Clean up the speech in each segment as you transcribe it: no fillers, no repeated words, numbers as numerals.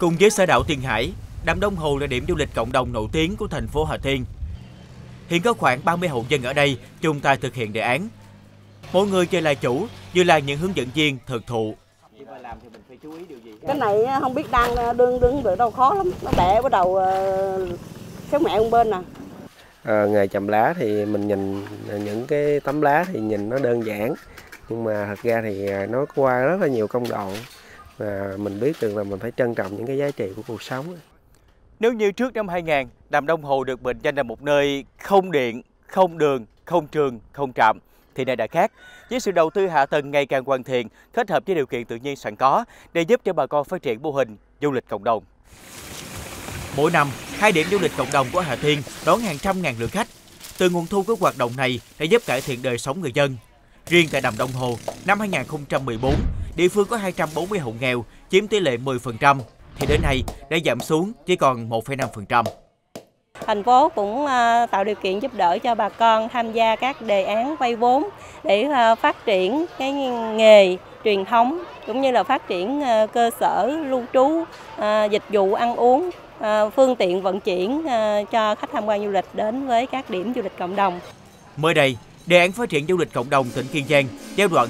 Cùng với xã đảo Tiên Hải, đầm Đông Hồ là điểm du lịch cộng đồng nổi tiếng của thành phố Hà Tiên. Hiện có khoảng 30 hộ dân ở đây chung tay thực hiện đề án. Mỗi người vừa là chủ, vừa là những hướng dẫn viên thực thụ. Cái này không biết đang đương được đâu, khó lắm, nó bẻ bắt đầu kéo mẹ một bên nè. Nghề chầm lá thì mình nhìn những cái tấm lá thì nhìn nó đơn giản, nhưng mà thật ra thì nó qua rất là nhiều công đoạn và mình biết được là mình phải trân trọng những cái giá trị của cuộc sống. Nếu như trước năm 2000, đầm Đông Hồ được mệnh danh là một nơi không điện, không đường, không trường, không trạm, thì nay đã khác. Với sự đầu tư hạ tầng ngày càng hoàn thiện, kết hợp với điều kiện tự nhiên sẵn có để giúp cho bà con phát triển mô hình du lịch cộng đồng. Mỗi năm, 2 điểm du lịch cộng đồng của Hà Tiên đón hàng trăm ngàn lượt khách. Từ nguồn thu của hoạt động này đã giúp cải thiện đời sống người dân. Riêng tại đầm Đông Hồ, năm 2014, địa phương có 240 hộ nghèo, chiếm tỷ lệ 10%, thì đến nay đã giảm xuống chỉ còn 1,5%. Thành phố cũng tạo điều kiện giúp đỡ cho bà con tham gia các đề án vay vốn để phát triển cái nghề truyền thống, cũng như là phát triển cơ sở lưu trú, dịch vụ ăn uống, phương tiện vận chuyển cho khách tham quan du lịch đến với các điểm du lịch cộng đồng. Mới đây, đề án phát triển du lịch cộng đồng tỉnh Kiên Giang giai đoạn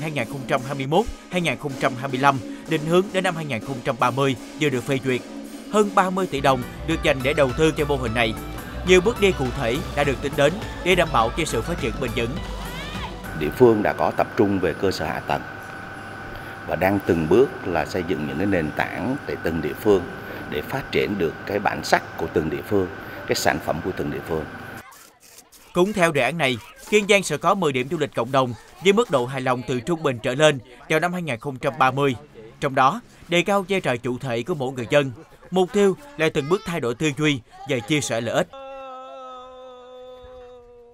2021-2025 định hướng đến năm 2030 vừa được phê duyệt. Hơn 30 tỷ đồng được dành để đầu tư cho mô hình này. Nhiều bước đi cụ thể đã được tính đến để đảm bảo cho sự phát triển bền vững. Địa phương đã có tập trung về cơ sở hạ tầng và đang từng bước là xây dựng những cái nền tảng để từng địa phương để phát triển được cái bản sắc của từng địa phương, cái sản phẩm của từng địa phương. Cũng theo đề án này, Kiên Giang sẽ có 10 điểm du lịch cộng đồng với mức độ hài lòng từ trung bình trở lên vào năm 2030. Trong đó, đề cao vai trò chủ thể của mỗi người dân. Mục tiêu là từng bước thay đổi tư duy và chia sẻ lợi ích.